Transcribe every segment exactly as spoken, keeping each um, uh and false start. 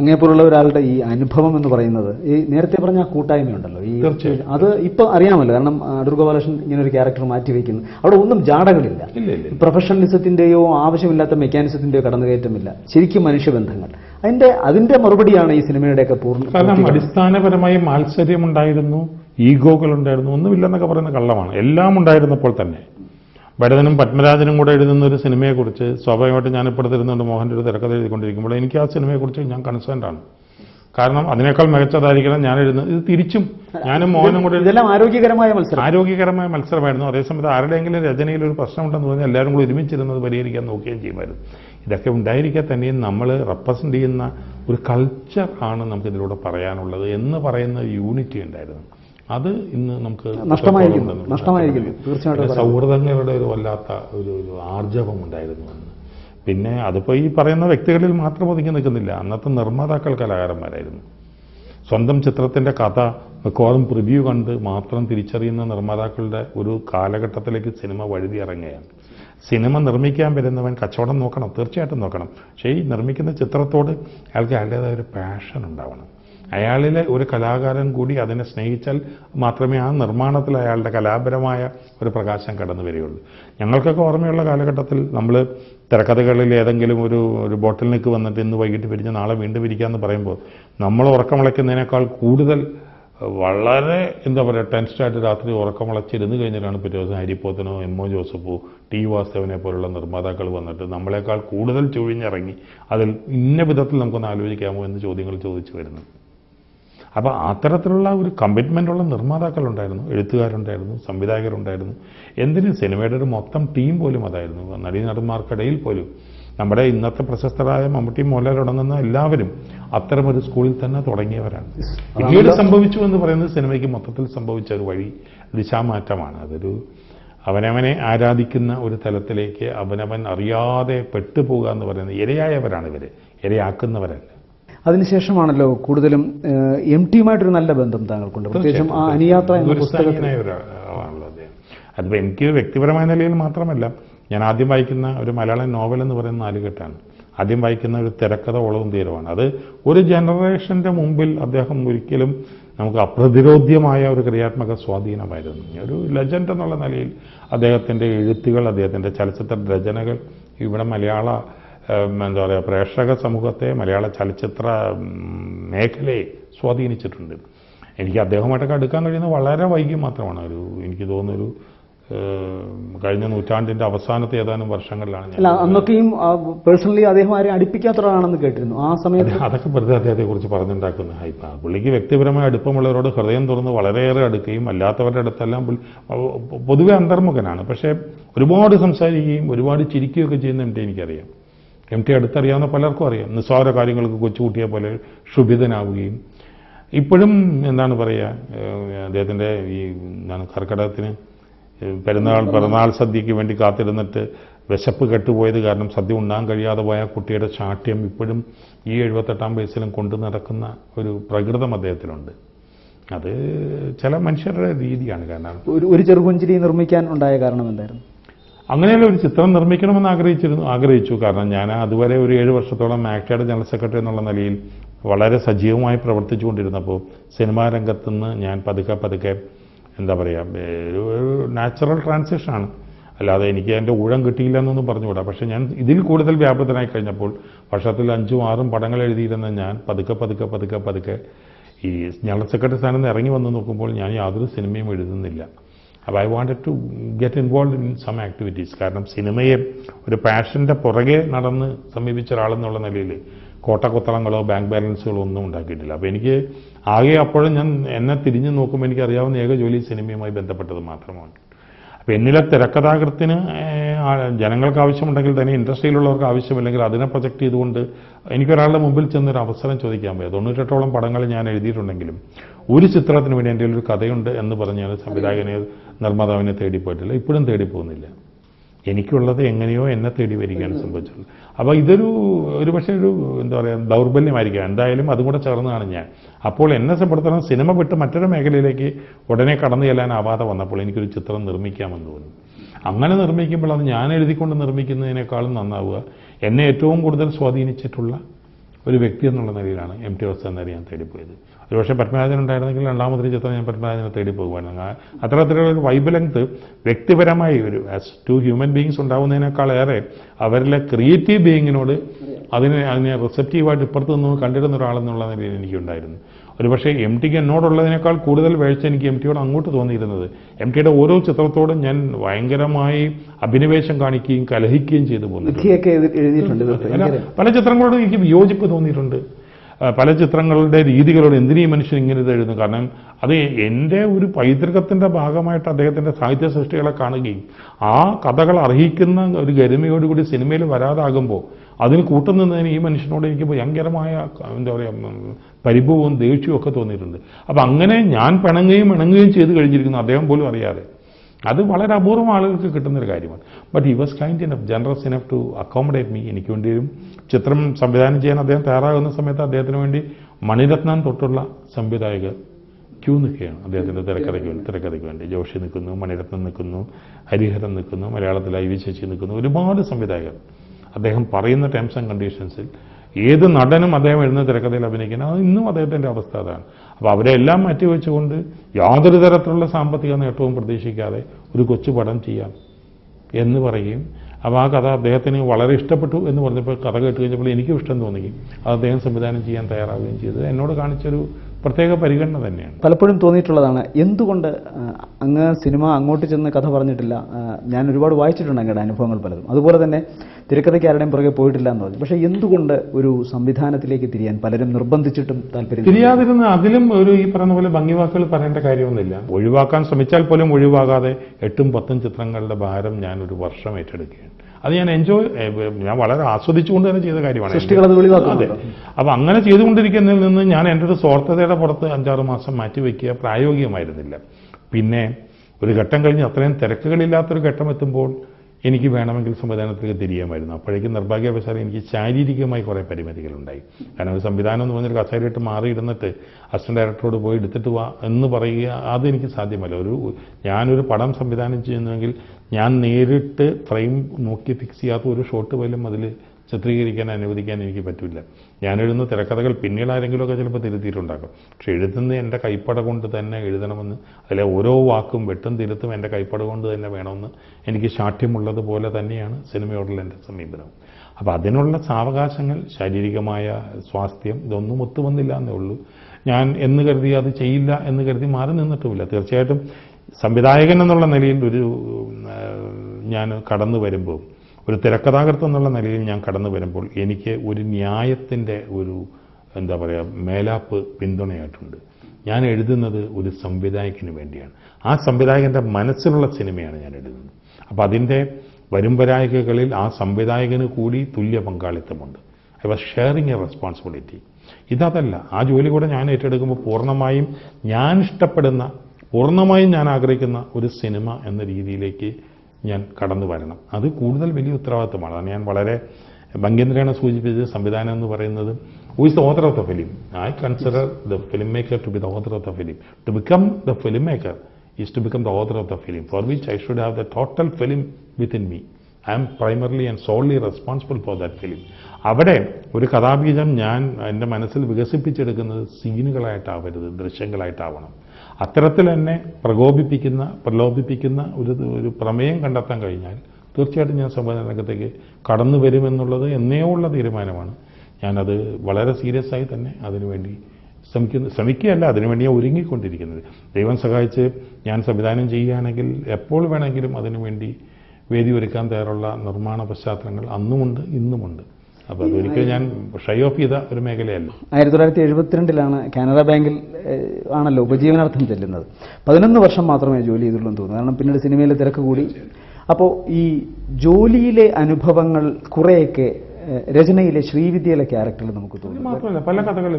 അങ്ങേപ്പോലുള്ള ഒരാളുടെ ഈ അനുഭവം എന്ന് പറയുന്നത് ഈ നേരത്തെ പറഞ്ഞ ആ കൂട്ടായ്മയുണ്ടല്ലോ ഈ അത് ഇപ്പൊ അറിയാമല്ലോ. കാരണം അടൂർ ഗോപാലകൃഷ്ണൻ ഇങ്ങനെ ഒരു ക്യാരക്ടർ മാറ്റിവെക്കുന്നു. അവിടെ ഒന്നും ജാടകളില്ല, പ്രൊഫഷണലിസത്തിന്റെയോ ആവശ്യമില്ലാത്ത മെക്കാനിസത്തിന്റെയോ കടന്നുകയറ്റമില്ല, ശരിക്കും മനുഷ്യബന്ധങ്ങൾ. അതിന്റെ അതിന്റെ മറുപടിയാണ് ഈ സിനിമയുടെയൊക്കെ പൂർണ്ണ. കാരണം അടിസ്ഥാനപരമായി മാത്സര്യമുണ്ടായിരുന്നു, ഈഗോകളുണ്ടായിരുന്നു, ഒന്നുമില്ലെന്നൊക്കെ പറയുന്ന കള്ളമാണ്. എല്ലാം ഉണ്ടായിരുന്നപ്പോൾ തന്നെ ഭരതനും പത്മരാജനും കൂടെ എഴുതുന്ന ഒരു സിനിമയെക്കുറിച്ച് സ്വാഭാവികമായിട്ട് ഞാനിപ്പോൾ തരുന്നുണ്ട് മോഹൻ്റെ ഒരു തിരക്കഥ എഴുതിക്കൊണ്ടിരിക്കുമ്പോൾ എനിക്ക് ആ സിനിമയെക്കുറിച്ച് ഞാൻ കൺസേൺഡ് ആണ്. കാരണം അതിനേക്കാൾ മികച്ചതായിരിക്കണം ഞാൻ എഴുതുന്നത്. ഇത് തിരിച്ചും ഞാനും മോഹനും കൂടെ ഇതെല്ലാം ആരോഗ്യകരമായ മത്സരം ആരോഗ്യകരമായ മത്സരമായിരുന്നു. അതേസമയത്ത് ആരുടെയെങ്കിലും രചനയിൽ ഒരു പ്രശ്നമുണ്ടെന്ന് പറഞ്ഞാൽ എല്ലാവരും കൂടി ഒരുമിച്ചിരുന്നത് പരിഹരിക്കാൻ നോക്കുകയും ചെയ്യുമായിരുന്നു. ഇതൊക്കെ ഉണ്ടായിരിക്കെ തന്നെയും നമ്മൾ റെപ്രസെൻ്റ് ചെയ്യുന്ന ഒരു കൾച്ചർ ആണ് നമുക്കിതിലൂടെ പറയാനുള്ളത് എന്ന് പറയുന്ന യൂണിറ്റി ഉണ്ടായിരുന്നു. അത് ഇന്ന് നമുക്ക് നഷ്ടമായിരിക്കുന്നു. സൗഹൃദങ്ങളുടെ ഒരു വല്ലാത്ത ഒരു ഒരു ആർജവം ഉണ്ടായിരുന്നു അന്ന്. പിന്നെ അതിപ്പോൾ ഈ പറയുന്ന വ്യക്തികളിൽ മാത്രം ഒതുങ്ങി നിൽക്കുന്നില്ല. അന്നത്തെ നിർമ്മാതാക്കൾ കലാകാരന്മാരായിരുന്നു. സ്വന്തം ചിത്രത്തിൻ്റെ കഥ മിക്കവാറും പ്രിവ്യൂ കണ്ട് മാത്രം തിരിച്ചറിയുന്ന നിർമ്മാതാക്കളുടെ ഒരു കാലഘട്ടത്തിലേക്ക് സിനിമ വഴുതി ഇറങ്ങുകയാണ്. സിനിമ നിർമ്മിക്കാൻ വരുന്നവൻ കച്ചവടം നോക്കണം, തീർച്ചയായിട്ടും നോക്കണം. പക്ഷേ ഈ നിർമ്മിക്കുന്ന ചിത്രത്തോട് അയാൾക്ക് അയാളുടേതായ ഒരു പാഷൻ ഉണ്ടാവണം. അയാളിലെ ഒരു കലാകാരൻ കൂടി അതിനെ സ്നേഹിച്ചാൽ മാത്രമേ ആ നിർമ്മാണത്തിൽ അയാളുടെ കലാപരമായ ഒരു പ്രകാശം കടന്നു വരികയുള്ളൂ. ഞങ്ങൾക്കൊക്കെ ഓർമ്മയുള്ള കാലഘട്ടത്തിൽ നമ്മൾ തിരക്കഥകളിൽ ഏതെങ്കിലും ഒരു ഒരു ബോട്ടിൽ നിൽക്ക് വന്നിട്ട് ഇന്ന് വൈകിട്ട് പിരിഞ്ഞ് നാളെ വീണ്ടും പിരിക്കാമെന്ന് പറയുമ്പോൾ നമ്മൾ ഉറക്കമുളയ്ക്കുന്നതിനേക്കാൾ കൂടുതൽ വളരെ എന്താ പറയുക ടെൻസ്ഡായിട്ട് രാത്രി ഉറക്കമുളച്ചിരുന്ന് കഴിഞ്ഞിട്ടാണ് പിറ്റേ ദിവസം ഹരിപ്പോത്തനോ എം ഒ ജോസഫോ ടി വാസ്തവനെ പോലുള്ള നിർമ്മാതാക്കൾ വന്നിട്ട് നമ്മളെക്കാൾ കൂടുതൽ ചുഴിഞ്ഞിറങ്ങി അതിൽ ഇന്ന വിധത്തിൽ നമുക്കൊന്ന് ആലോചിക്കാമോ എന്ന് ചോദ്യങ്ങൾ ചോദിച്ചു വരുന്നത്. അപ്പോൾ അത്തരത്തിലുള്ള ഒരു കമ്മിറ്റ്മെൻ്റുള്ള നിർമ്മാതാക്കളുണ്ടായിരുന്നു, എഴുത്തുകാരുണ്ടായിരുന്നു, സംവിധായകരുണ്ടായിരുന്നു. എന്തിന് സിനിമയുടെ ഒരു മൊത്തം ടീം പോലും അതായിരുന്നു. നടീനടന്മാർക്കിടയിൽ പോലും നമ്മുടെ ഇന്നത്തെ പ്രശസ്തരായ മമ്മൂട്ടി മോഹൻലാലടങ്ങുന്ന എല്ലാവരും അത്തരമൊരു സ്കൂളിൽ തന്നെ തുടങ്ങിയവരാണ്. പിന്നീട് സംഭവിച്ചു എന്ന് പറയുന്നത് സിനിമയ്ക്ക് മൊത്തത്തിൽ സംഭവിച്ച ഒരു വഴി ദിശാമാറ്റമാണ്. അതൊരു അവനവനെ ആരാധിക്കുന്ന ഒരു തലത്തിലേക്ക് അവനവൻ അറിയാതെ പെട്ടുപോകുക എന്ന് പറയുന്നത് ഇരയായവരാണ് ഇവർ, ഇരയാക്കുന്നവരല്ല. അതിനുശേഷമാണല്ലോ കൂടുതലും എം ടിയുമായിട്ടൊരു നല്ല ബന്ധം താങ്കൾക്കുണ്ട്, പ്രത്യേകിച്ചും ആ അനുയാത്ര എന്ന പുസ്തകത്തിനാണല്ലോ അദ്ദേഹം. അതിപ്പോൾ എനിക്ക് വ്യക്തിപരമായ നിലയിൽ മാത്രമല്ല, ഞാൻ ആദ്യം വായിക്കുന്ന ഒരു മലയാളം നോവൽ എന്ന് പറയുന്ന നാലുകെട്ടാണ്. ആദ്യം വായിക്കുന്ന ഒരു തിരക്കഥ ഓളവും തീരമാണ്. അത് ഒരു ജനറേഷൻ്റെ മുമ്പിൽ അദ്ദേഹം ഒരിക്കലും നമുക്ക് അപ്രതിരോധ്യമായ ഒരു ക്രിയാത്മക സ്വാധീനമായിരുന്നു. ഒരു ലെജൻഡ് എന്നുള്ള നിലയിൽ അദ്ദേഹത്തിൻ്റെ എഴുത്തുകൾ, അദ്ദേഹത്തിൻ്റെ ചലച്ചിത്ര രചനകൾ ഇവിടെ മലയാള എന്താ പറയുക പ്രേക്ഷക സമൂഹത്തെ, മലയാള ചലച്ചിത്ര മേഖലയെ സ്വാധീനിച്ചിട്ടുണ്ട്. എനിക്ക് അദ്ദേഹമായിട്ടൊക്കെ അടുക്കാൻ കഴിയുന്നത് വളരെ വൈകി മാത്രമാണ്. ഒരു എനിക്ക് തോന്നുന്നൊരു കഴിഞ്ഞ നൂറ്റാണ്ടിൻ്റെ അവസാനത്തെ ഏതാനും വർഷങ്ങളിലാണ്. അല്ല, അന്നൊക്കെയും പേഴ്സണലി അദ്ദേഹം ആരെയും അടുപ്പിക്കാത്തവരാണെന്ന് കേട്ടിരുന്നു ആ സമയത്ത്. അതൊക്കെ വെറുതെ അദ്ദേഹത്തെക്കുറിച്ച് പറഞ്ഞുണ്ടാക്കുന്ന ഹൈപ്പ. പുള്ളിക്ക് വ്യക്തിപരമായ അടുപ്പമുള്ളവരോട് ഹൃദയം തുറന്ന് വളരെയേറെ അടുക്കുകയും അല്ലാത്തവരുടെ അടുത്തെല്ലാം പൊതുവെ അന്തർമുഖനാണ്. പക്ഷേ ഒരുപാട് സംസാരിക്കുകയും ഒരുപാട് ചിരിക്കുകയൊക്കെ ചെയ്യുന്ന എം ടി എനിക്കറിയാം. എം ടി അടുത്തറിയാവുന്ന പലർക്കും അറിയാം. നിസ്സാര കാര്യങ്ങൾക്ക് കൊച്ചുകുട്ടിയെ പോലെ ക്ഷുഭിതനാവുകയും ഇപ്പോഴും എന്താണ് പറയുക, അദ്ദേഹത്തിൻ്റെ ഈ എന്താണ് കർക്കിടകത്തിന് പെരുന്നാൾ പിറന്നാൾ സദ്യയ്ക്ക് വേണ്ടി കാത്തിരുന്നിട്ട് വിശപ്പ് കെട്ടുപോയത് കാരണം സദ്യ ഉണ്ണാൻ കഴിയാതെ പോയ കുട്ടിയുടെ ശാഠ്യം ഇപ്പോഴും ഈ എഴുപത്തെട്ടാം വയസ്സിലും കൊണ്ടു നടക്കുന്ന ഒരു പ്രകൃതം അദ്ദേഹത്തിനുണ്ട്. അത് ചില മനുഷ്യരുടെ രീതിയാണ്. കാരണം ഒരു ഒരു ചെറുപുഞ്ചിരി നിർമ്മിക്കാൻ ഉണ്ടായ കാരണം എന്തായിരുന്നു? അങ്ങനെയുള്ള ഒരു ചിത്രം നിർമ്മിക്കണമെന്ന് ആഗ്രഹിച്ചിരുന്നു ആഗ്രഹിച്ചു കാരണം ഞാൻ അതുവരെ ഒരു ഏഴ് വർഷത്തോളം ആക്ടയുടെ ജനറൽ സെക്രട്ടറി എന്നുള്ള നിലയിൽ വളരെ സജീവമായി പ്രവർത്തിച്ചുകൊണ്ടിരുന്നപ്പോൾ സിനിമാ രംഗത്തുനിന്ന് ഞാൻ പതുക്കെ പതുക്കെ എന്താ പറയുക ഒരു നാച്ചുറൽ ട്രാൻസിഷനാണ്. അല്ലാതെ എനിക്ക് എൻ്റെ ഊഴം കിട്ടിയില്ല എന്നൊന്നും പറഞ്ഞുകൂടാ. പക്ഷേ ഞാൻ ഇതിൽ കൂടുതൽ വ്യാപൃതനായി കഴിഞ്ഞപ്പോൾ വർഷത്തിൽ അഞ്ചും ആറും പടങ്ങൾ എഴുതിയിരുന്ന ഞാൻ പതുക്കെ പതുക്കെ പതുക്കെ പതുക്കെ ഈ ജനറൽ സെക്രട്ടറി സ്ഥാനത്ത് നിന്ന് ഇറങ്ങി വന്ന് നോക്കുമ്പോൾ ഞാൻ യാതൊരു സിനിമയും എഴുതുന്നില്ല. അപ്പോൾ I wanted to get involve in some activities. കാരണം സിനിമയെ ഒരു പാഷൻ്റെ പുറകെ നടന്ന് സമീപിച്ച ഒരാളെന്നുള്ള നിലയിൽ കോട്ടക്കൊത്തളങ്ങളോ ബാങ്ക് ബാലൻസുകളോ ഒന്നും ഉണ്ടാക്കിയിട്ടില്ല. അപ്പോൾ എനിക്ക് ആകെ അപ്പോഴും ഞാൻ എന്നെ തിരിഞ്ഞു നോക്കുമ്പോൾ എനിക്കറിയാവുന്ന ഏക ജോലി സിനിമയുമായി ബന്ധപ്പെട്ടത് മാത്രമാണ്. അപ്പോൾ എന്നിലെ തിരക്കഥാകൃത്തിന് ജനങ്ങൾക്ക് ആവശ്യമുണ്ടെങ്കിൽ തന്നെ ഇൻഡസ്ട്രിയിലുള്ളവർക്ക് ആവശ്യമില്ലെങ്കിൽ അതിനെ പ്രൊജക്റ്റ് ചെയ്തുകൊണ്ട് എനിക്കൊരാളുടെ മുമ്പിൽ ചെന്നൊരു അവസരം ചോദിക്കാൻ പോയത്. തൊണ്ണൂറ്റെട്ടോളം പടങ്ങൾ ഞാൻ എഴുതിയിട്ടുണ്ടെങ്കിലും ഒരു ചിത്രത്തിന് വേണ്ടി എൻ്റെ ഒരു കഥയുണ്ട് എന്ന് പറഞ്ഞാൽ സംവിധായകനെ നിർമ്മാതാവിനെ തേടിപ്പോയിട്ടില്ല, ഇപ്പോഴും തേടിപ്പോകുന്നില്ല. എനിക്കുള്ളത് എങ്ങനെയോ എന്നെ തേടി വരികയാണ് സംഭവിച്ചത്. അപ്പോൾ ഇതൊരു ഒരു പക്ഷേ ഒരു എന്താ പറയുക ദൗർബല്യമായിരിക്കാം. എന്തായാലും അതും കൂടെ ചേർന്നതാണ് ഞാൻ. അപ്പോൾ എന്നെ സംബന്ധിച്ചിടത്തോളം സിനിമ വിട്ട് മറ്റൊരു മേഖലയിലേക്ക് ഉടനെ കടന്നു ചെല്ലാനാവാതെ വന്നപ്പോൾ എനിക്കൊരു ചിത്രം നിർമ്മിക്കാമെന്ന് തോന്നി. അങ്ങനെ നിർമ്മിക്കുമ്പോൾ അത് ഞാൻ എഴുതിക്കൊണ്ട് നിർമ്മിക്കുന്നതിനേക്കാളും നന്നാവുക എന്നെ ഏറ്റവും കൂടുതൽ സ്വാധീനിച്ചിട്ടുള്ള ഒരു വ്യക്തി എന്നുള്ള നിലയിലാണ് എം ടി വാസുദേവൻ ഞാൻ തേടിപ്പോയത്. ഒരുപക്ഷെ പത്മരാജൻ ഉണ്ടായിരുന്നെങ്കിൽ രണ്ടാമത്തെ ചിത്രം ഞാൻ പത്മരാജനെ തേടി പോകുമായിരുന്നു. അത്തരത്തിലുള്ള ഒരു വൈബ് ലെങ്ത് വ്യക്തിപരമായി ഒരു ആസ് ടു ഹ്യൂമൻ ബീയിങ്സ് ഉണ്ടാവുന്നതിനേക്കാളേറെ അവരിലെ ക്രിയേറ്റീവ് ബീയിങ്ങിനോട് അതിനെ അതിനെ റിസപ്റ്റീവായിട്ട് ഇപ്പുറത്ത് നിന്ന് കണ്ടിരുന്ന ഒരാളെന്നുള്ള നിലയിൽ എനിക്കുണ്ടായിരുന്നു. ഒരുപക്ഷെ എം ടിക്ക് എന്നോടുള്ളതിനേക്കാൾ കൂടുതൽ വേഴ്ച എനിക്ക് എം ടിയോട് അങ്ങോട്ട് തോന്നിയിരുന്നത് എം ടിയുടെ ഓരോ ചിത്രത്തോടും ഞാൻ ഭയങ്കരമായി അഭിനിവേശം കാണിക്കുകയും കലഹിക്കുകയും ചെയ്തു പോകുന്നു. പല ചിത്രങ്ങളോടും എനിക്ക് വിയോജിപ്പ് തോന്നിയിട്ടുണ്ട്. പല ചിത്രങ്ങളുടെ രീതികളോട് എന്തിനീ മനുഷ്യൻ ഇങ്ങനെ ഇത് എഴുതുന്നു. കാരണം അത് എൻ്റെ ഒരു പൈതൃകത്തിൻ്റെ ഭാഗമായിട്ട് അദ്ദേഹത്തിൻ്റെ സാഹിത്യ സൃഷ്ടികളെ കാണുകയും ആ കഥകൾ അർഹിക്കുന്ന ഒരു ഗരിമയോടുകൂടി സിനിമയിൽ വരാതാകുമ്പോൾ അതിന് കൂട്ടുനിന്നതിന് ഈ മനുഷ്യനോട് എനിക്ക് ഭയങ്കരമായ എന്താ പറയുക പരിഭവവും ദേഷ്യവും ഒക്കെ തോന്നിയിട്ടുണ്ട്. അപ്പം അങ്ങനെ ഞാൻ പിണങ്ങുകയും ഇണങ്ങുകയും ചെയ്ത് കഴിഞ്ഞിരിക്കുന്നു, അദ്ദേഹം പോലും അറിയാതെ. അത് വളരെ അപൂർവം ആളുകൾക്ക് കിട്ടുന്നൊരു കാര്യമാണ്. But he was kind enough, generous enough to accommodate me. എനിക്ക് വേണ്ടിയും ചിത്രം സംവിധാനം ചെയ്യാൻ അദ്ദേഹം തയ്യാറാകുന്ന സമയത്ത് അദ്ദേഹത്തിന് വേണ്ടി മണിരത്നം തൊട്ടുള്ള സംവിധായകർ ക്യൂ നിൽക്കുകയാണ് അദ്ദേഹത്തിൻ്റെ തിരക്കഥയ്ക്ക് വേണ്ടി തിരക്കഥയ്ക്ക് വേണ്ടി ജോഷി നിൽക്കുന്നു, മണിരത്നം നിൽക്കുന്നു, ഹരിഹരൻ നിൽക്കുന്നു, മലയാളത്തിൽ ഐ വി ശശി നിൽക്കുന്നു, ഒരുപാട് സംവിധായകർ. അദ്ദേഹം പറയുന്ന ടേംസ് ആൻഡ് കണ്ടീഷൻസിൽ ഏത് നടനും അദ്ദേഹം എഴുതുന്ന തിരക്കഥയിൽ അഭിനയിക്കുന്നത്, അത് ഇന്നും അദ്ദേഹത്തിൻ്റെ അവസ്ഥ അതാണ്. അപ്പോൾ അവരെല്ലാം മാറ്റിവെച്ചുകൊണ്ട് യാതൊരു തരത്തിലുള്ള സാമ്പത്തിക നേട്ടവും പ്രതീക്ഷിക്കാതെ ഒരു കൊച്ചു പടം ചെയ്യാം എന്ന് പറയുകയും അപ്പോൾ ആ കഥ അദ്ദേഹത്തിന് വളരെ ഇഷ്ടപ്പെട്ടു എന്ന് പറഞ്ഞപ്പോൾ കഥ കേട്ട് കഴിഞ്ഞപ്പോൾ എനിക്കും ഇഷ്ടം തോന്നുകയും അത് അദ്ദേഹം സംവിധാനം ചെയ്യാൻ തയ്യാറാവുകയും ചെയ്തത് എന്നോട് കാണിച്ചൊരു പ്രത്യേക പരിഗണന തന്നെയാണ്. പലപ്പോഴും തോന്നിയിട്ടുള്ളതാണ് എന്തുകൊണ്ട് അങ്ങ് സിനിമ അങ്ങോട്ട് ചെന്ന് കഥ പറഞ്ഞിട്ടില്ല. ഞാൻ ഒരുപാട് വായിച്ചിട്ടുണ്ട് അങ്ങയുടെ അനുഭവങ്ങൾ പലതും. അതുപോലെ തന്നെ തിരക്കഥയ്ക്കാരുടെയും പുറകെ പോയിട്ടില്ല എന്ന് പറഞ്ഞു. പക്ഷേ എന്തുകൊണ്ട് ഒരു സംവിധാനത്തിലേക്ക് തിരിയാൻ പലരും നിർബന്ധിച്ചിട്ടും താല്പര്യം തിരിയാതിരുന്ന അതിലും ഒരു ഈ പറയുന്ന പോലെ ഭംഗിവാക്കുകൾ പറയേണ്ട കാര്യമൊന്നുമില്ല. ഒഴിവാക്കാൻ ശ്രമിച്ചാൽ പോലും ഒഴിവാകാതെ എട്ടും പത്തും ചിത്രങ്ങളുടെ ഭാരം ഞാൻ ഒരു വർഷം ഏറ്റെടുക്കുകയാണ്. അത് ഞാൻ എൻജോയ് ഞാൻ വളരെ ആസ്വദിച്ചുകൊണ്ട് തന്നെ ചെയ്ത കാര്യമാണ്. അതെ. അപ്പം അങ്ങനെ ചെയ്തുകൊണ്ടിരിക്കുന്നതിൽ നിന്ന് ഞാൻ എൻ്റെ ഒരു സ്വാർത്ഥതയുടെ പുറത്ത് അഞ്ചാറ് മാസം മാറ്റിവെക്കുക പ്രായോഗികമായിരുന്നില്ല. പിന്നെ ഒരു ഘട്ടം കഴിഞ്ഞ് അത്രയും തിരക്കുകളില്ലാത്തൊരു ഘട്ടം എത്തുമ്പോൾ എനിക്ക് വേണമെങ്കിൽ സംവിധാനത്തിലേക്ക് തിരിയാമായിരുന്നു. അപ്പോഴേക്കും നിർഭാഗ്യവശാൽ എനിക്ക് ശാരീരികമായി കുറേ പരിമിതികളുണ്ടായി. കാരണം ഒരു സംവിധാനം എന്ന് പറഞ്ഞൊരു കസേരയിട്ട് മാറിയിരുന്നിട്ട് അസിസ്റ്റന്റ് ഡയറക്ടറോട് പോയി എടുത്തിട്ട് വാ എന്ന് പറയുക അതെനിക്ക് സാധ്യമല്ല. ഒരു ഞാനൊരു പടം സംവിധാനം ചെയ്യുന്നുവെങ്കിൽ ഞാൻ നേരിട്ട് ഫ്രെയിം നോക്കി ഫിക്സ് ചെയ്യാത്ത ഒരു ഷോട്ട് പോലും അതിൽ ചിത്രീകരിക്കാൻ അനുവദിക്കാൻ എനിക്ക് പറ്റില്ല. ഞാനെഴുതുന്ന തിരക്കഥകൾ പിന്നീട് ആരെങ്കിലുമൊക്കെ ചിലപ്പോൾ തിരുത്തിയിട്ടുണ്ടാക്കും. പക്ഷെ എഴുതുന്ന എൻ്റെ കൈപ്പട കൊണ്ട് തന്നെ എഴുതണമെന്ന്, അതിലെ ഓരോ വാക്കും വെട്ടും തിരുത്തും എൻ്റെ കൈപ്പട കൊണ്ട് തന്നെ വേണമെന്ന് എനിക്ക് ശാഠ്യമുള്ളതുപോലെ തന്നെയാണ് സിനിമയോടുള്ള എൻ്റെ സമീപനം. അപ്പോൾ അതിനുള്ള സാവകാശങ്ങൾ, ശാരീരികമായ സ്വാസ്ഥ്യം ഇതൊന്നും ഒത്തുവന്നില്ല എന്നേ ഉള്ളൂ. ഞാൻ എന്ന് കരുതി അത് ചെയ്യില്ല എന്ന് കരുതി മാറി നിന്നിട്ടുമില്ല. തീർച്ചയായിട്ടും സംവിധായകൻ എന്നുള്ള നിലയിൽ ഒരു ഞാൻ കടന്നു വരുമ്പോൾ, ഒരു തിരക്കഥാകൃത്ത് എന്നുള്ള നിലയിൽ ഞാൻ കടന്നു വരുമ്പോൾ എനിക്ക് ഒരു ന്യായത്തിൻ്റെ ഒരു എന്താ പറയുക മേലാപ്പ് പിന്തുണയായിട്ടുണ്ട്. ഞാൻ എഴുതുന്നത് ഒരു സംവിധായകന് വേണ്ടിയാണ്. ആ സംവിധായകൻ്റെ മനസ്സിലുള്ള സിനിമയാണ് ഞാൻ എഴുതുന്നത്. അപ്പോൾ അതിൻ്റെ വരുംവരായികകളിൽ ആ സംവിധായകന് കൂടി തുല്യ പങ്കാളിത്തമുണ്ട്. I was sharing a responsibility. ഇതല്ല, ആ ജോലി കൂടെ ഞാൻ ഏറ്റെടുക്കുമ്പോൾ പൂർണ്ണമായും ഞാൻ ഇഷ്ടപ്പെടുന്ന, പൂർണ്ണമായും ഞാൻ ആഗ്രഹിക്കുന്ന ഒരു സിനിമ എന്ന രീതിയിലേക്ക് ഞാൻ കടന്നു വരണം. അത് കൂടുതൽ വലിയ ഉത്തരവാദിത്തമാണ്. അതാണ് ഞാൻ വളരെ ഭംഗേന്ദ്രയാണ് സൂചിപ്പിച്ചത്. സംവിധാനം എന്ന് പറയുന്നത് who is the author of the film. I consider the film maker to be the author of the film. To become the film maker is to become the author of the film, for which I should have the total film within me. I am primarily and solely responsible for that film. അവിടെ ഒരു കഥാബീജം ഞാൻ എൻ്റെ മനസ്സിൽ വികസിപ്പിച്ചെടുക്കുന്നത് സീനുകളായിട്ടാവരുത്, ദൃശ്യങ്ങളായിട്ടാവണം. അത്തരത്തിൽ എന്നെ പ്രകോപിപ്പിക്കുന്ന, പ്രലോഭിപ്പിക്കുന്ന ഒരു ഒരു പ്രമേയം കണ്ടെത്താൻ കഴിഞ്ഞാൽ തീർച്ചയായിട്ടും ഞാൻ സംവിധാന രംഗത്തേക്ക് കടന്നു വരുമെന്നുള്ളത് എന്നേ ഉള്ള തീരുമാനമാണ്. ഞാനത് വളരെ സീരിയസ് ആയി തന്നെ അതിനുവേണ്ടി ശ്രമിക്കുന്നു ശ്രമിക്കുകയല്ല അതിനുവേണ്ടി ഞാൻ ഒരുങ്ങിക്കൊണ്ടിരിക്കുന്നത്. ദൈവം സഹായിച്ച് ഞാൻ സംവിധാനം ചെയ്യുകയാണെങ്കിൽ എപ്പോൾ വേണമെങ്കിലും അതിനുവേണ്ടി വേദി ഒരുക്കാൻ തയ്യാറുള്ള നിർമ്മാണ പശ്ചാത്തലങ്ങൾ അന്നുമുണ്ട്, ഇന്നുമുണ്ട്. അപ്പോൾ അതൊരിക്കലും ഞാൻ ഷൈ ഓഫ് ചെയ്ത ഒരു മേഖലയല്ല. ആയിരത്തി തൊള്ളായിരത്തി എഴുപത്തിരണ്ടിലാണ് കാനറ ബാങ്കിൽ ആണല്ലോ ഉപജീവനാർത്ഥം ചെല്ലുന്നത്. പതിനൊന്ന് വർഷം മാത്രമേ ജോലി ചെയ്തുള്ളൂ എന്ന് തോന്നുന്നു. കാരണം പിന്നീട് സിനിമയിലെ തിരക്ക് കൂടി. അപ്പോൾ ഈ ജോലിയിലെ അനുഭവങ്ങൾ കുറേയൊക്കെ രചനയിലെ ശ്രീവിദ്യയിലെ ക്യാരക്ടറിൽ നമുക്ക് തോന്നുന്നു. മാത്രമല്ല പല കഥകളിൽ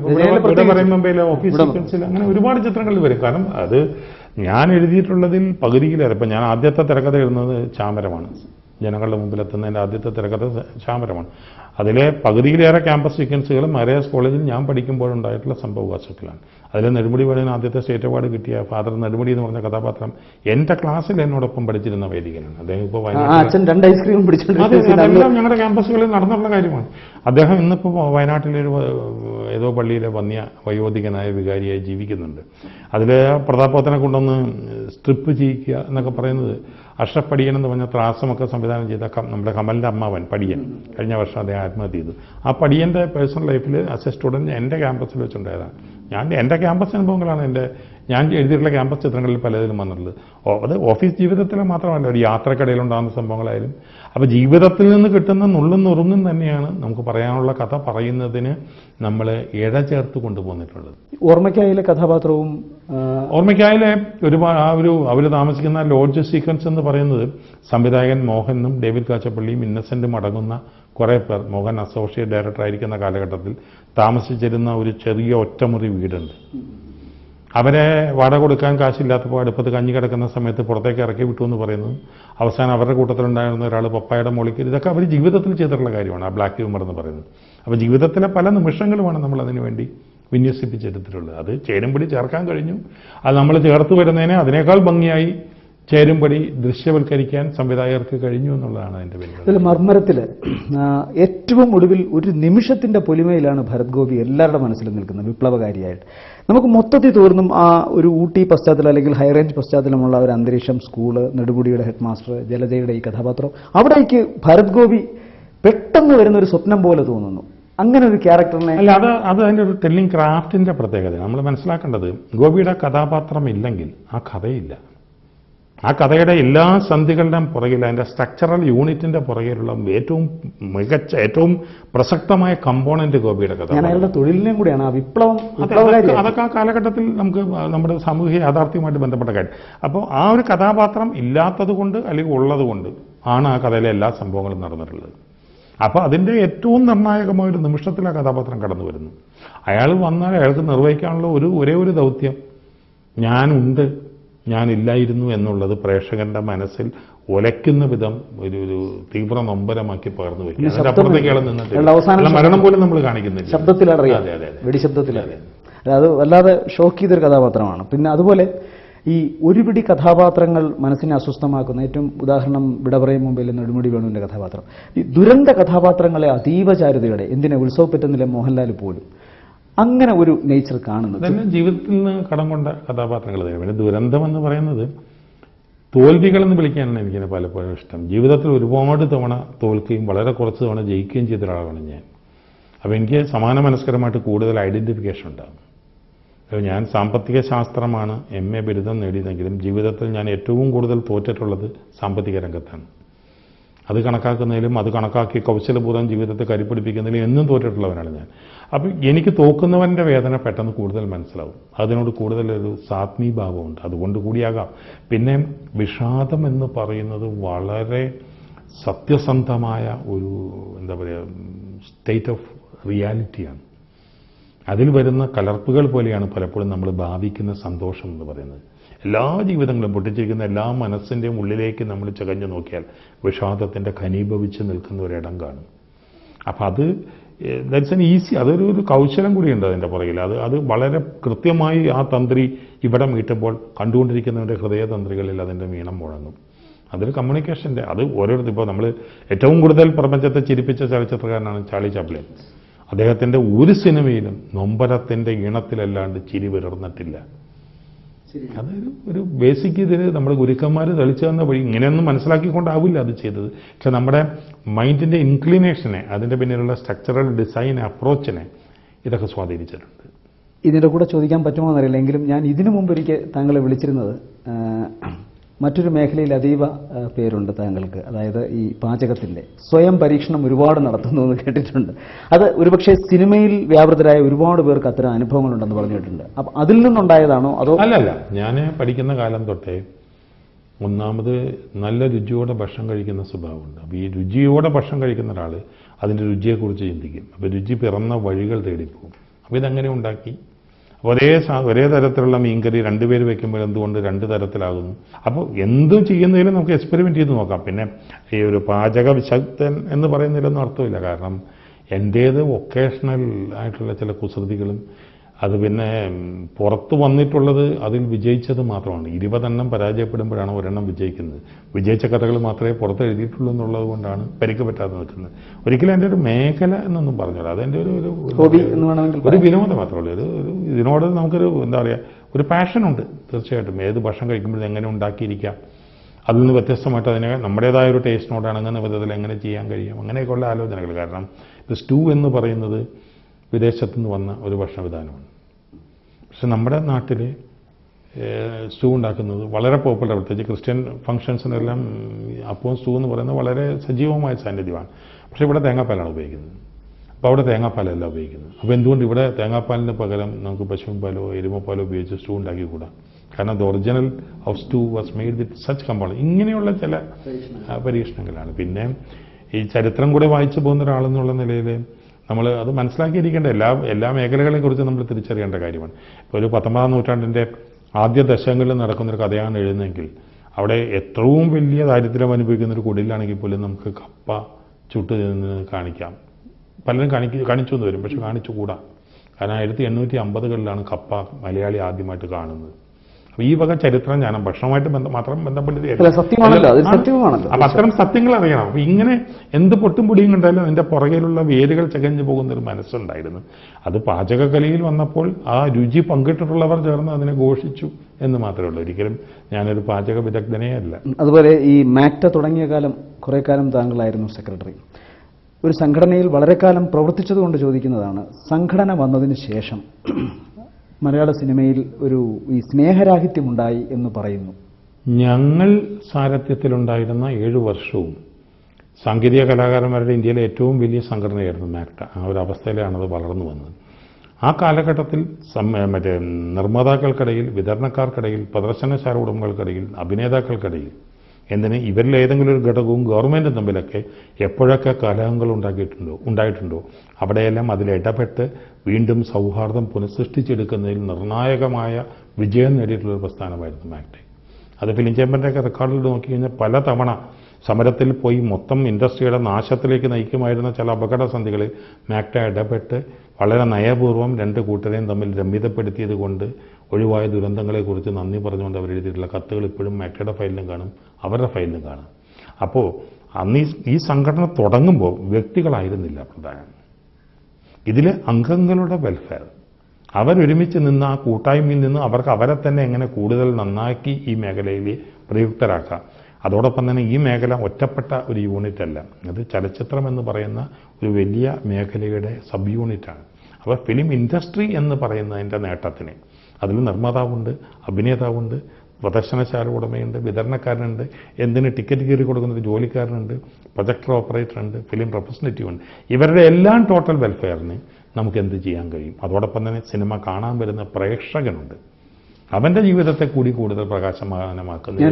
ഓഫീസ് സീക്വൻസിൽ അങ്ങനെ ഒരുപാട് ചിത്രങ്ങളിൽ വരും. കാരണം അത് ഞാൻ എഴുതിയിട്ടുള്ളതിൽ പകുതിയിലേറെ. ഇപ്പം ഞാൻ ആദ്യത്തെ തിരക്കഥ എഴുതുന്നത് ചാമരമാണ്. ജനങ്ങളുടെ മുമ്പിലെത്തുന്നതിൻ്റെ ആദ്യത്തെ തിരക്കഥ ചാമരമാണ്. അതിലെ പകുതിയിലേറെ ക്യാമ്പസ് സീക്വൻസുകളും മരേസ് കോളേജിൽ ഞാൻ പഠിക്കുമ്പോഴുണ്ടായിട്ടുള്ള സംഭവവാസത്തിലാണ്. അതിലെ നെടുമുടി വേണന് ആദ്യത്തെ സ്റ്റേറ്റ് അവാർഡ് കിട്ടിയ ഫാദർ നെടുമുടി എന്ന് പറഞ്ഞ കഥാപാത്രം എൻ്റെ ക്ലാസ്സിൽ എന്നോടൊപ്പം പഠിച്ചിരുന്ന വൈദികനാണ്. അദ്ദേഹം ഇപ്പോൾ വയനാട്ടിൽ ഞങ്ങളുടെ ക്യാമ്പസുകളിൽ നടന്നുള്ള കാര്യമാണ്. അദ്ദേഹം ഇന്നിപ്പോൾ വയനാട്ടിലൊരു ഏതോ പള്ളിയിലെ വന്യ വയോധികനായ വികാരിയായി ജീവിക്കുന്നുണ്ട്. അതിൽ പ്രതാപോത്തനെ കൊണ്ടൊന്ന് സ്ട്രിപ്പ് ചെയ്യിക്കുക എന്നൊക്കെ പറയുന്നത് അഷ്റഫ് പടിയൻ എന്ന് പറഞ്ഞ ത്രാസമൊക്കെ സംവിധാനം ചെയ്ത നമ്മുടെ കമലിൻ്റെ അമ്മാവൻ പടിയൻ കഴിഞ്ഞ വർഷം അദ്ദേഹം ആത്മഹത്യ ചെയ്തു. ആ പടിയൻ്റെ പേഴ്സണൽ ലൈഫിൽ ആസ് എ സ്റ്റുഡൻറ്റ് എൻ്റെ ക്യാമ്പസിൽ വെച്ചുണ്ടായതാണ്. ഞാൻ എൻ്റെ ക്യാമ്പസ് അനുഭവങ്ങളാണ് എൻ്റെ ഞാൻ എഴുതിയിട്ടുള്ള ക്യാമ്പസ് ചിത്രങ്ങളിൽ പലതിലും വന്നിട്ടുള്ളത്. അത് ഓഫീസ് ജീവിതത്തിൽ മാത്രമല്ല, ഒരു യാത്രക്കിടയിലുണ്ടാകുന്ന സംഭവങ്ങളായാലും. അപ്പോൾ ജീവിതത്തിൽ നിന്ന് കിട്ടുന്ന നുള്ളും നുറുങ്ങും തന്നെയാണ് നമുക്ക് പറയാനുള്ള കഥ പറയുന്നതിന് നമ്മൾ ഇഴ ചേർത്ത് കൊണ്ടുപോന്നിട്ടുള്ളത്. ഓർമ്മയ്ക്കായിലെ കഥാപാത്രവും ഓർമ്മയ്ക്കായിലെ ഒരുപാട് ആ ഒരു അവർ താമസിക്കുന്ന ലോഡ്ജ് സീക്വൻസ് എന്ന് പറയുന്നത് സംവിധായകൻ മോഹനും ഡേവിഡ് കാച്ചപ്പള്ളിയും ഇന്നസെന്റും അടങ്ങുന്ന കുറേ പേർ, മോഹൻ അസോസിയേറ്റ് ഡയറക്ടർ ആയിരിക്കുന്ന കാലഘട്ടത്തിൽ താമസിച്ചിരുന്ന ഒരു ചെറിയ ഒറ്റമുറി വീടുണ്ട്. അവരെ വാടക കൊടുക്കാൻ കാശില്ലാത്തപ്പോൾ അടുപ്പത്ത് കഞ്ഞി കിടക്കുന്ന സമയത്ത് പുറത്തേക്ക് ഇറക്കി വിട്ടു എന്ന് പറയുന്നു. അവസാനം അവരുടെ കൂട്ടത്തിലുണ്ടായിരുന്ന ഒരാൾ പപ്പായുടെ മോളിക്ക്, ഇതൊക്കെ അവർ ജീവിതത്തിൽ ചെയ്തിട്ടുള്ള കാര്യമാണ് ആ ബ്ലാക്ക് ഹ്യൂമർ എന്ന് പറയുന്നത്. അപ്പോൾ ജീവിതത്തിലെ പല നിമിഷങ്ങളുമാണ് നമ്മൾ അതിനു വേണ്ടി വിന്യസിപ്പിച്ചെടുത്തിട്ടുള്ളത്. അത് ചേരുംപടി ചേർക്കാൻ കഴിഞ്ഞു. അത് നമ്മൾ ചേർത്ത് വരുന്നതിനെ അതിനേക്കാൾ ഭംഗിയായി ചേരുംപടി ദൃശ്യവൽക്കരിക്കാൻ സംവിധായകർക്ക് കഴിഞ്ഞു എന്നുള്ളതാണ് അതിൻ്റെ വലിയ. അതിൽ മർമ്മരത്തിൽ ഏറ്റവും ഒടുവിൽ ഒരു നിമിഷത്തിന്റെ പൊലിമയിലാണ് ഭരത് ഗോപി എല്ലാവരുടെ മനസ്സിൽ നിൽക്കുന്നത്, വിപ്ലവകാരിയായിട്ട്. നമുക്ക് മൊത്തത്തിൽ തോന്നും ആ ഒരു ഊട്ടി പശ്ചാത്തലം അല്ലെങ്കിൽ ഹൈറേഞ്ച് പശ്ചാത്തലമുള്ള ഒരു അന്തരീക്ഷം, സ്കൂള്, നെടുമുടിയുടെ ഹെഡ് മാസ്റ്റർ, ജലജയുടെ ഈ കഥാപാത്രം, അവിടേക്ക് ഭരത് ഗോപി പെട്ടെന്ന് വരുന്ന ഒരു സ്വപ്നം പോലെ തോന്നുന്നു. അങ്ങനെ ഒരു ക്യാരക്ടറിനെ അല്ല, അത് അത് അതിൻ്റെ ഒരു ടെല്ലിംഗ് ക്രാഫ്റ്റിന്റെ പ്രത്യേകത. നമ്മൾ മനസ്സിലാക്കേണ്ടത് ഗോപിയുടെ കഥാപാത്രം ഇല്ലെങ്കിൽ ആ കഥയില്ല. ആ കഥയുടെ എല്ലാ സന്ധികളുടെയും പുറകിൽ, അതിൻ്റെ സ്ട്രക്ചറൽ യൂണിറ്റിന്റെ പുറകിലുള്ള ഏറ്റവും മികച്ച ഏറ്റവും പ്രസക്തമായ കമ്പോണന്റ് ഗോപിയുടെ കഥ. ഞാൻ അയാളുടെ തൊഴിലിനെയും കൂടിയാണ് ആ വിപ്ലവം. അതൊക്കെ ആ കാലഘട്ടത്തിൽ നമുക്ക് നമ്മുടെ സാമൂഹിക യാഥാർത്ഥ്യവുമായിട്ട് ബന്ധപ്പെട്ട കാര്യം. അപ്പോൾ ആ ഒരു കഥാപാത്രം ഇല്ലാത്തത് കൊണ്ട് അല്ലെങ്കിൽ ഉള്ളത് കൊണ്ട് ആണ് ആ കഥയിലെ എല്ലാ സംഭവങ്ങളും നടന്നിട്ടുള്ളത്. അപ്പോൾ അതിൻ്റെ ഏറ്റവും നിർണായകമായ ഒരു നിമിഷത്തിൽ ആ കഥാപാത്രം കടന്നു വരുന്നു. അയാൾ വന്നാൽ അയാൾക്ക് നിർവഹിക്കാനുള്ള ഒരു ഒരേ ഒരു ദൗത്യം, ഞാനുണ്ട്, ഞാനില്ലായിരുന്നു എന്നുള്ളത് പ്രേക്ഷകന്റെ മനസ്സിൽ ഒലയ്ക്കുന്ന വിധം ഒരു ഒരു തീവ്ര നൊമ്പരമാക്കി പകർന്നു വയ്ക്കും. അതിനപ്പുറത്തേക്ക് അയാൾ നിന്നിട്ട് മരണം പോലും നമ്മൾ കാണിക്കുന്നില്ല, ശബ്ദത്തിലറിയാം, വെടിശബ്ദത്തിലറിയാം. അത് വല്ലാതെ ഷോക്ക് ചെയ്തൊരു കഥാപാത്രമാണ്. പിന്നെ അതുപോലെ ഈ ഒരുപിടി കഥാപാത്രങ്ങൾ മനസ്സിനെ അസ്വസ്ഥമാക്കുന്ന ഏറ്റവും ഉദാഹരണം വിട പറയും മുമ്പിൽ നെടുമുടി വേണുവിന്റെ കഥാപാത്രം. ഈ ദുരന്ത കഥാപാത്രങ്ങളെ അതീവ ചാരുതയോടെ, എന്തിനെ ഉത്സവപ്പിറ്റന്നിലെ മോഹൻലാൽ പോലും അങ്ങനെ ഒരു നേച്ചർ കാണുന്നത് ജീവിതത്തിൽ നിന്ന് കടം കൊണ്ട കഥാപാത്രങ്ങൾ തന്നെ. പിന്നെ ദുരന്തം എന്ന് പറയുന്നത് തോൽവികളെന്ന് വിളിക്കാനാണ് എനിക്കിനെ പലപ്പോഴും ഇഷ്ടം. ജീവിതത്തിൽ ഒരുപാട് തവണ തോൽക്കുകയും വളരെ കുറച്ച് തവണ ജയിക്കുകയും ചെയ്ത ഒരാളാണ് ഞാൻ. അപ്പോൾ എനിക്ക് സമാന മനസ്കരമായിട്ട് കൂടുതൽ ഐഡന്റിഫിക്കേഷൻ ഉണ്ടാകും. ഞാൻ സാമ്പത്തിക ശാസ്ത്രമാണ് എം എ ബിരുദം നേടിയതെങ്കിലും ജീവിതത്തിൽ ഞാൻ ഏറ്റവും കൂടുതൽ തോറ്റിട്ടുള്ളത് സാമ്പത്തിക രംഗത്താണ്. അത് കണക്കാക്കുന്നതിലും അത് കണക്കാക്കി കൗശലപൂർവ്വം ജീവിതത്തെ കരിപ്പിടിപ്പിക്കുന്നതിലും എന്നും തോറ്റിട്ടുള്ളവനാണ് ഞാൻ. അപ്പം എനിക്ക് തോക്കുന്നവൻ്റെ വേദന പെട്ടെന്ന് കൂടുതൽ മനസ്സിലാവും. അതിനോട് കൂടുതലൊരു സാത്മീഭാവമുണ്ട്. അതുകൊണ്ട് കൂടിയാകാം. പിന്നെ വിഷാദം എന്ന് പറയുന്നത് വളരെ സത്യസന്ധമായ ഒരു എന്താ പറയുക സ്റ്റേറ്റ് ഓഫ് റിയാലിറ്റിയാണ്. അതിൽ വരുന്ന കലർപ്പുകൾ പോലെയാണ് പലപ്പോഴും നമ്മൾ ഭാവിക്കുന്ന സന്തോഷം എന്ന് പറയുന്നത്. എല്ലാ ജീവിതങ്ങളും പൊട്ടിച്ചിരിക്കുന്ന എല്ലാ മനസ്സിൻ്റെയും ഉള്ളിലേക്ക് നമ്മൾ ചകഞ്ഞു നോക്കിയാൽ വിഷാദത്തിൻ്റെ ഘനീഭവിച്ച് നിൽക്കുന്ന ഒരിടം കാണും. അപ്പം അത് ദാറ്റ്സ് എൻ ഈസി, അതൊരു ഒരു കൗശലം കൂടിയുണ്ട് അതിൻ്റെ പുറകിൽ. അത് അത് വളരെ കൃത്യമായി ആ തന്ത്രി ഇവിടെ മീട്ടുമ്പോൾ കണ്ടുകൊണ്ടിരിക്കുന്നവരുടെ ഹൃദയതന്ത്രികളിൽ അതിൻ്റെ മീണം മുഴങ്ങും. അതൊരു കമ്മ്യൂണിക്കേഷൻ്റെ അത് ഓരോരുത്തർ. ഇപ്പോൾ നമ്മൾ ഏറ്റവും കൂടുതൽ പ്രപഞ്ചത്തെ ചിരിപ്പിച്ച ചലച്ചിത്രകാരനാണ് ചാർലി ചാപ്ലിൻ. അദ്ദേഹത്തിൻ്റെ ഒരു സിനിമയിലും നൊമ്പരത്തിൻ്റെ ഈണത്തിലല്ലാണ്ട് ചിരി വിടർന്നിട്ടില്ല. അതൊരു ഒരു ബേസിക് ഇതിന് നമ്മുടെ ഗുരുക്കന്മാർ തെളിച്ചു തന്ന വഴി ഇങ്ങനെയൊന്നും മനസ്സിലാക്കിക്കൊണ്ടാവില്ല അത് ചെയ്തത്. പക്ഷെ നമ്മുടെ മൈൻഡിൻ്റെ ഇൻക്ലിനേഷനെ, അതിൻ്റെ പിന്നിലുള്ള സ്ട്രക്ചറൽ ഡിസൈൻ അപ്രോച്ചിനെ ഇതൊക്കെ സ്വാധീനിച്ചിട്ടുണ്ട്. ഇതിൻ്റെ കൂടെ ചോദിക്കാൻ പറ്റുമോ എന്നറിയില്ല, എങ്കിലും ഞാൻ ഇതിനു മുമ്പ് ഒരിക്കൽ താങ്കളെ വിളിച്ചിരുന്നത് മറ്റൊരു മേഖലയിൽ അതീവ പേരുണ്ട് താങ്കൾക്ക്, അതായത് ഈ പാചകത്തിൻ്റെ സ്വയം പരീക്ഷണം ഒരുപാട് നടത്തുന്നു എന്ന് കേട്ടിട്ടുണ്ട്. അത് ഒരുപക്ഷെ സിനിമയിൽ വ്യാപൃതരായ ഒരുപാട് പേർക്ക് അത്തരം അനുഭവങ്ങളുണ്ടെന്ന് പറഞ്ഞിട്ടുണ്ട്. അപ്പം അതിൽ നിന്നുണ്ടായതാണോ അതോ? അല്ലല്ല, ഞാൻ പഠിക്കുന്ന കാലം തൊട്ടേ ഒന്നാമത് നല്ല രുചിയോടെ ഭക്ഷണം കഴിക്കുന്ന സ്വഭാവമുണ്ട്. അപ്പോൾ ഈ രുചിയോടെ ഭക്ഷണം കഴിക്കുന്ന ഒരാൾ അതിൻ്റെ രുചിയെക്കുറിച്ച് ചിന്തിക്കും. അപ്പോൾ രുചി പിറന്ന വഴികൾ തേടിപ്പോകും. അപ്പോൾ ഇതെങ്ങനെ ഉണ്ടാക്കി, ഒരേ ഒരേ തരത്തിലുള്ള മീൻകറി രണ്ടുപേര് വെക്കുമ്പോൾ എന്തുകൊണ്ട് രണ്ട് തരത്തിലാകുന്നു. അപ്പോൾ എന്തും ചെയ്യുന്നതിലും നമുക്ക് എക്സ്പെരിമെൻ്റ് ചെയ്ത് നോക്കാം. പിന്നെ ഈ ഒരു പാചക വിശക്തൻ എന്ന് പറയുന്നതിലൊന്നും അർത്ഥമില്ല. കാരണം എൻ്റേത് വൊക്കേഷണൽ ആയിട്ടുള്ള ചില കുസൃതികളും അത് പിന്നെ പുറത്ത് വന്നിട്ടുള്ളത് അതിൽ വിജയിച്ചത് മാത്രമാണ്. ഇരുപതെണ്ണം പരാജയപ്പെടുമ്പോഴാണ് ഒരെണ്ണം വിജയിക്കുന്നത്. വിജയിച്ച കഥകൾ മാത്രമേ പുറത്ത് എഴുതിയിട്ടുള്ളൂ എന്നുള്ളത് കൊണ്ടാണ് പരിക്ക് പറ്റാതെ നിൽക്കുന്നത്. ഒരിക്കലും എൻ്റെ ഒരു മേഖല എന്നൊന്നും പറഞ്ഞോളൂ, അതെൻ്റെ ഒരു ഒരു വിനോദം മാത്രമേ ഉള്ളൂ. ഒരു ഇതിനോട് നമുക്കൊരു എന്താ പറയുക, ഒരു പാഷനുണ്ട്. തീർച്ചയായിട്ടും ഏത് ഭക്ഷണം കഴിക്കുമ്പോഴും എങ്ങനെ ഉണ്ടാക്കിയിരിക്കാം, അതിൽ നിന്ന് വ്യത്യസ്തമായിട്ട് അതിനെ നമ്മുടേതായ ഒരു ടേസ്റ്റിനോടാണ് അങ്ങനെ വിധത്തിൽ എങ്ങനെ ചെയ്യാൻ കഴിയും, അങ്ങനെയൊക്കെയുള്ള ആലോചനകൾ. കാരണം ഇത് സ്റ്റൂ എന്ന് പറയുന്നത് വിദേശത്തു നിന്ന് വന്ന ഒരു ഭക്ഷണവിധാനമാണ്. പക്ഷെ നമ്മുടെ നാട്ടിൽ സ്റ്റൂ ഉണ്ടാക്കുന്നത് വളരെ പോപ്പുലർ, പ്രത്യേകിച്ച് ക്രിസ്ത്യൻ ഫംഗ്ഷൻസിനെല്ലാം അപ്പോൾ സ്റ്റൂ എന്ന് പറയുന്നത് വളരെ സജീവമായ സാന്നിധ്യമാണ്. പക്ഷേ ഇവിടെ തേങ്ങാപ്പാലാണ് ഉപയോഗിക്കുന്നത്. അപ്പോൾ അവിടെ തേങ്ങാപ്പാലല്ല ഉപയോഗിക്കുന്നത്. അപ്പോൾ എന്തുകൊണ്ട് ഇവിടെ തേങ്ങാപ്പാലിന് പകരം നമുക്ക് പശുവിൻപാലോ എരുമപ്പാലോ ഉപയോഗിച്ച് സ്റ്റൂ ഉണ്ടാക്കിക്കൂടാ? കാരണം the original of stew was made with such component. ഇങ്ങനെയുള്ള ചില പരീക്ഷണങ്ങളാണ്. പിന്നെ ഈ ചരിത്രം കൂടെ വായിച്ചു പോകുന്ന ഒരാളെന്നുള്ള നിലയിൽ നമ്മൾ അത് മനസ്സിലാക്കിയിരിക്കേണ്ട എല്ലാ എല്ലാ മേഖലകളെ കുറിച്ച് നമ്മൾ തിരിച്ചറിയേണ്ട കാര്യമാണ്. ഇപ്പോൾ ഒരു പത്തൊമ്പതാം നൂറ്റാണ്ടിൻ്റെ ആദ്യ ദശകങ്ങളിൽ നടക്കുന്നൊരു കഥയാണ് എഴുതുന്നതെങ്കിൽ അവിടെ എത്രയും വലിയ ദാരിദ്ര്യം അനുഭവിക്കുന്ന ഒരു കുടിലാണെങ്കിൽ പോലും നമുക്ക് കപ്പ ചുട്ട് നിന്ന് കാണിക്കാം. പലരും കാണിക്ക് കാണിച്ചു എന്ന് വരും, പക്ഷെ കാണിച്ചുകൂടാ. കാരണം ആയിരത്തി എണ്ണൂറ്റി അമ്പതുകളിലാണ് കപ്പ മലയാളി ആദ്യമായിട്ട് കാണുന്നത്. ഈ വക ചരിത്രം ഞാൻ ഭക്ഷണമായിട്ട് ബന്ധം മാത്രം ബന്ധപ്പെട്ടിരിക്കുകയാണ്. അപ്പൊ അത്തരം സത്യങ്ങൾ അറിയണം. അപ്പൊ ഇങ്ങനെ എന്ത് പൊട്ടും പൊടിയും കണ്ടാലും അതിന്റെ പുറകിലുള്ള വേരുകൾ ചകഞ്ഞു പോകുന്ന ഒരു മനസ്സുണ്ടായിരുന്നു. അത് പാചകകലയിൽ വന്നപ്പോൾ ആ രുചി പങ്കിട്ടിട്ടുള്ളവർ ചേർന്ന് അതിനെ ഘോഷിച്ചു എന്ന് മാത്രമേ ഉള്ളൂ. ഒരിക്കലും ഞാനൊരു പാചക വിദഗ്ധനേ അല്ല. അതുപോലെ ഈ മാക്ട തുടങ്ങിയ കാലം കുറെ കാലം താങ്കളായിരുന്നു സെക്രട്ടറി. ഒരു സംഘടനയിൽ വളരെ കാലം പ്രവർത്തിച്ചതുകൊണ്ട് ചോദിക്കുന്നതാണ്, സംഘടന വന്നതിന് ശേഷം മലയാള സിനിമയിൽ ഒരു ഈ സ്നേഹരാഹിത്യമുണ്ടായി എന്ന് പറയുന്നു. ഞങ്ങൾ സാരഥ്യത്തിലുണ്ടായിരുന്ന ഏഴു വർഷവും സാങ്കേതിക കലാകാരന്മാരുടെ ഇന്ത്യയിലെ ഏറ്റവും വലിയ സംഘടനയായിരുന്നു മാക്ട. ആ ഒരു അവസ്ഥയിലാണത് വളർന്നു വന്നത്. ആ കാലഘട്ടത്തിൽ മറ്റേ നിർമ്മാതാക്കൾക്കിടയിൽ, വിതരണക്കാർക്കിടയിൽ, പ്രദർശനശാല ഉടമകൾക്കിടയിൽ, അഭിനേതാക്കൾക്കിടയിൽ, എന്തിന് ഇവരിൽ ഏതെങ്കിലും ഒരു ഘടകവും ഗവൺമെൻറ്റും തമ്മിലൊക്കെ എപ്പോഴൊക്കെ കലഹങ്ങൾ ഉണ്ടാക്കിയിട്ടുണ്ടോ ഉണ്ടായിട്ടുണ്ടോ അവിടെയെല്ലാം അതിലിടപെട്ട് വീണ്ടും സൗഹാർദ്ദം പുനഃസൃഷ്ടിച്ചെടുക്കുന്നതിൽ നിർണായകമായ വിജയം നേടിയിട്ടുള്ളൊരു പ്രസ്ഥാനമായിരുന്നു മാക്ട. അത് ഫിലിം ചേമ്പറിൻ്റെയൊക്കെ റെക്കോർഡിൽ നോക്കിക്കഴിഞ്ഞാൽ പല തവണ സമരത്തിൽ പോയി മൊത്തം ഇൻഡസ്ട്രിയുടെ നാശത്തിലേക്ക് നയിക്കുമായിരുന്ന ചില അപകടസന്ധികളിൽ മാക്ട ഇടപെട്ട് വളരെ നയപൂർവ്വം രണ്ട് കൂട്ടരെയും തമ്മിൽ രമ്യതപ്പെടുത്തിയത് കൊണ്ട് ഒഴിവായ ദുരന്തങ്ങളെക്കുറിച്ച് നന്ദി പറഞ്ഞുകൊണ്ട് അവരെഴുതിയിട്ടുള്ള കത്തുകൾ ഇപ്പോഴും മാക്ടയുടെ ഫയലിലും കാണും, അവരുടെ ഫയലിലും കാണും. അപ്പോൾ അന്ന് ഈ സംഘടന തുടങ്ങുമ്പോൾ വ്യക്തികളായിരുന്നില്ല പ്രധാനം. ഇതിലെ അംഗങ്ങളുടെ വെൽഫെയർ, അവരൊരുമിച്ച് നിന്ന് ആ കൂട്ടായ്മയിൽ നിന്ന് അവർക്ക് അവരെ തന്നെ എങ്ങനെ കൂടുതൽ നന്നാക്കി ഈ മേഖലയിൽ പ്രയുക്തരാക്കാം. അതോടൊപ്പം തന്നെ ഈ മേഖല ഒറ്റപ്പെട്ട ഒരു യൂണിറ്റ് അല്ല, അത് ചലച്ചിത്രം എന്ന് പറയുന്ന ഒരു വലിയ മേഖലയുടെ സബ് യൂണിറ്റാണ്. അപ്പോൾ ഫിലിം ഇൻഡസ്ട്രി എന്ന് പറയുന്നതിൻ്റെ നേട്ടത്തിന് അതിൽ നിർമ്മാതാവുണ്ട്, അഭിനേതാവുണ്ട്, പ്രദർശനശാല ഉടമയുണ്ട്, വിതരണക്കാരനുണ്ട്, എന്തിന് ടിക്കറ്റ് കയറി കൊടുക്കുന്ന ഒരു ജോലിക്കാരനുണ്ട്, പ്രൊജക്ടർ ഓപ്പറേറ്റർ ഉണ്ട്, ഫിലിം റെപ്രസെൻറ്റേറ്റീവ് ഉണ്ട്. ഇവരുടെ എല്ലാം ടോട്ടൽ വെൽഫെയറിന് നമുക്ക് എന്ത് ചെയ്യാൻ കഴിയും? അതോടൊപ്പം തന്നെ സിനിമ കാണാൻ വരുന്ന പ്രേക്ഷകനുണ്ട്, അവന്റെ ജീവിതത്തെ കൂടി കൂടുതൽ പ്രകാശമാനമാക്കുന്ന